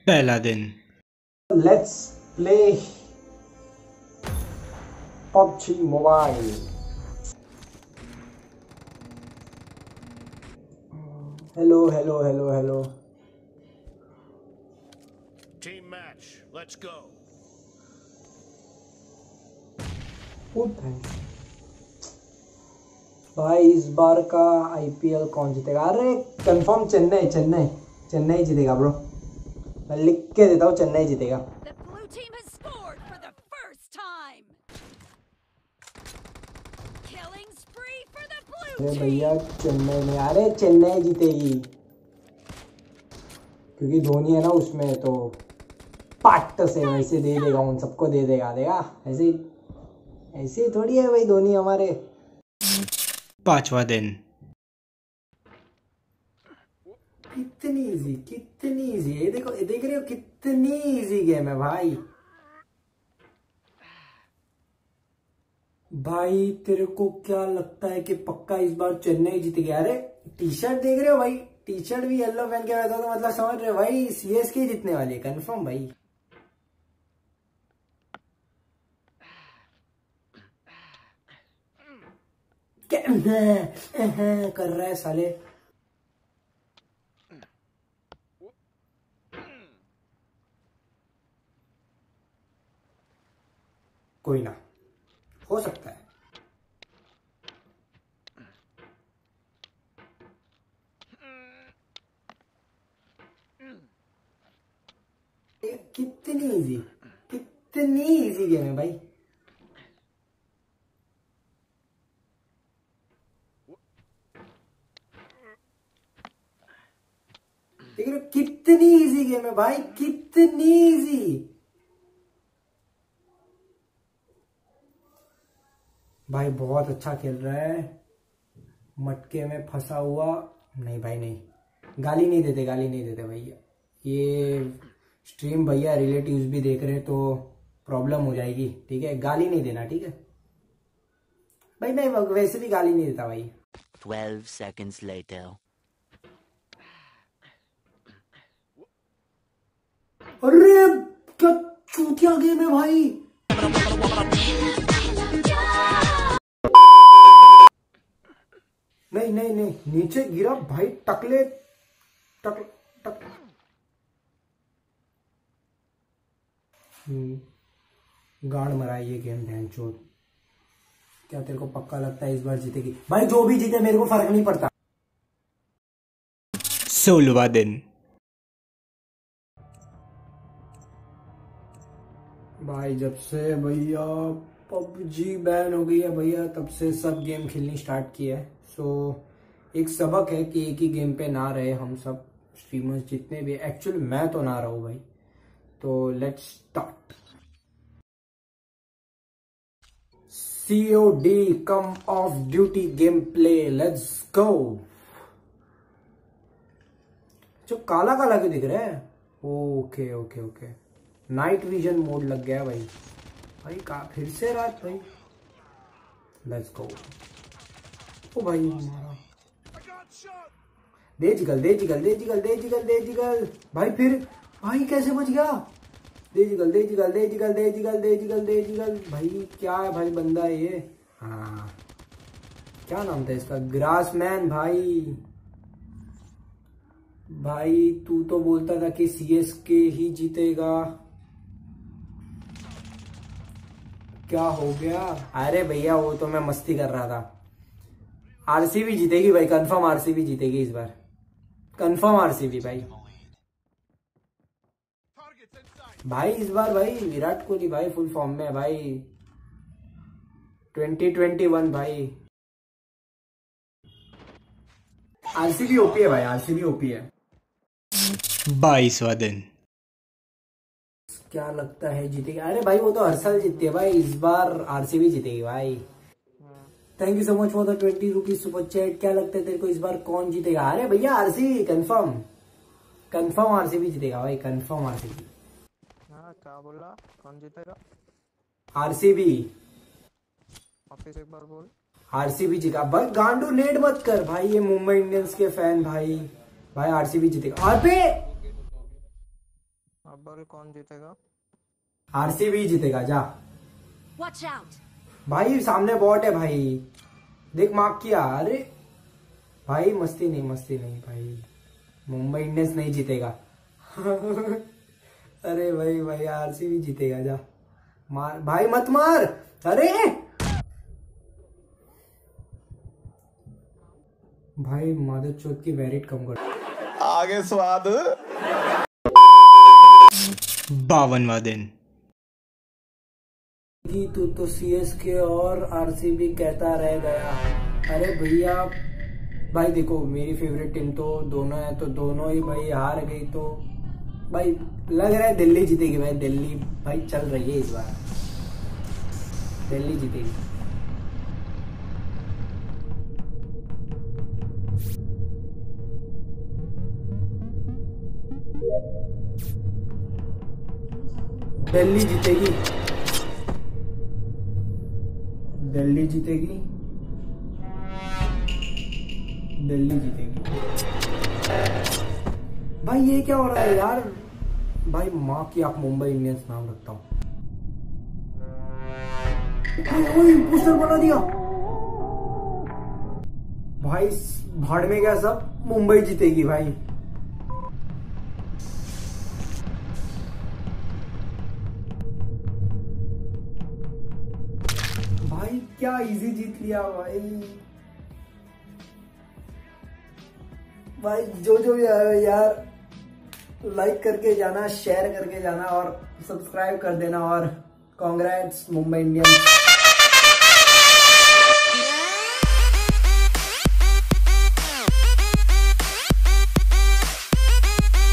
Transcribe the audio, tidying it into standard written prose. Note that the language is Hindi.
पहला दिन। Let's play PUBG mobile. Hello hello hello hello. Team match, let's go. भाई इस बार का आईपीएल कौन जीतेगा? अरे कंफर्म चेन्नई चेन्नई चेन्नई जीतेगा ब्रो। मैं लिख के देता हूँ, चेन्नई जीतेगा। अरे भैया चेन्नई में, अरे चेन्नई जीतेगी क्योंकि धोनी है ना उसमें, तो पाट से वैसे दे देगा, उन सबको दे देगा। देगा ऐसे ऐसे थोड़ी है भाई, धोनी हमारे। पांचवा दिन। कितनी इजी ये देखो, देख रहे हो कितनी इजी गेम है भाई। भाई तेरे को क्या लगता है कि पक्का इस बार चेन्नई जीत गया? अरे टी शर्ट देख रहे हो भाई, टी शर्ट भी येलो पहन के बैठा, तो मतलब समझ रहे हो भाई सीएसके जीतने वाली है कंफर्म भाई। क्या कर रहा है साले? कोई ना, हो सकता है। कितनी इजी गेम है भाई। देख रहे हो कितनी इजी गेम है भाई, कितनी इजी। भाई बहुत अच्छा खेल रहा है। मटके में फंसा हुआ नहीं भाई, नहीं, गाली नहीं देते, गाली नहीं देते भैया। ये स्ट्रीम भैया रिलेटिव्स भी देख रहे हैं तो प्रॉब्लम हो जाएगी, ठीक है? गाली नहीं देना, ठीक है भाई? मैं वैसे भी गाली नहीं देता भाई। 12 seconds later. अरे क्या चूतिया गेम है भाई। नहीं नहीं नहीं, नीचे गिरा भाई, टकले टक टक। गाड़ मरा ये गेम भैंचोद। क्या तेरे को पक्का लगता है इस बार जीतेगी? भाई जो भी जीते मेरे को फर्क नहीं पड़ता। 16वां दिन। भाई जब से भैया पबजी बैन हो गई है भैया, तब से सब गेम खेलनी स्टार्ट की है। सो एक सबक है कि एक ही गेम पे ना रहे हम सब स्ट्रीमर्स जितने भी। एक्चुअली मैं तो ना रहूं भाई। तो let's start. COD call of duty game play, let's go. जो काला काला क्यों दिख रहा है? Okay okay okay, night vision mode लग गया भाई। भाई का फिर से रात भाई। Let's go. ओ भाई मारा, दे जिगल दे जिगल दे जिगल दे जिगल दे जिगल। भाई फिर भाई कैसे बच गया? दे जिगल दे जिगल दे जिगल दे जिगल दे जिगल दे जिगल। भाई क्या है भाई बंदा ये? हाँ क्या नाम था इसका? ग्रासमैन भाई। भाई तू तो बोलता था कि CSK ही जीतेगा, क्या हो गया? अरे भैया वो तो मैं मस्ती कर रहा था। RCB जीतेगी भाई, कंफर्म RCB जीतेगी इस बार, कंफर्म RCB भाई। भाई इस बार भाई विराट कोहली भाई फुल फॉर्म में है भाई। 2021 भाई। RCB ओपी है भाई, RCB ओपी है। 22वां दिन। क्या लगता है जीतेगी? अरे भाई वो तो हर साल जीतती है भाई, इस बार RCB जीतेगी भाई। Thank you so much for the 20 rupees super chat. क्या लगता है तेरे को इस बार कौन जीतेगा? अरे भैया RCB कंफर्म, कंफर्म RCB जीतेगा भाई, कंफर्म RCB। हाँ क्या बोला, कौन जीतेगा? RCB, वापिस एक बार बोल। RCB जीतेगा भाई। गांडू लेट मत कर भाई, ये मुंबई इंडियंस के फैन भाई। भाई RCB जीतेगा। अबे बोल कौन जीतेगा? आरसीबी जीतेगा जा। Watch out! भाई सामने बॉट है भाई, देख मार्क किया। अरे भाई मस्ती नहीं भाई, मुंबई इंडियंस नहीं जीतेगा। अरे भाई आरसीबी जीतेगा जा। मार भाई, मत मार। अरे भाई मादर चौथ की वेरिट कम कर। आगे स्वाद 52वां दिन। तू तो सीएसके और आरसीबी कहता रह गया। अरे भैया भाई देखो, मेरी फेवरेट टीम तो दोनों है, तो दोनों ही भाई हार गई, तो भाई लग रहा है दिल्ली जीतेगी। भाई दिल्ली भाई चल रही है इस बार, दिल्ली जीतेगी। दिल्ली जीतेगी, दिल्ली जीतेगी, दिल्ली जीतेगी। भाई ये क्या हो रहा है यार? भाई माँ की आप मुंबई इंडियंस नाम रखता हूँ। पोस्टर बना दिया भाई, भाड़ में गया सब, मुंबई जीतेगी भाई। भाई क्या इजी जीत लिया भाई। भाई जो भी आया यार, लाइक करके जाना, शेयर करके जाना और सब्सक्राइब कर देना। और कांग्रेट्स मुंबई इंडियंस।